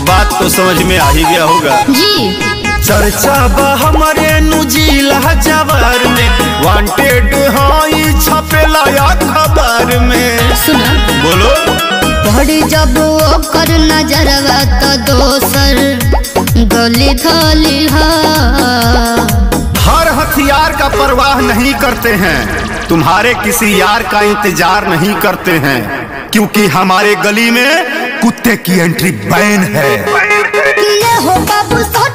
बात तो समझ में आ ही गया होगा जी। चर्चा बा हमारे नुजीला जवार में, वांटेड हाई छपेला या खबर में। सुना बोलो। पड़ी जब ओकर नजरवा तो दोसर गली थली हर हथियार का परवाह नहीं करते हैं, तुम्हारे किसी यार का इंतजार नहीं करते हैं, क्योंकि हमारे गली में कुत्ते की एंट्री बैन है। ये हो बाबू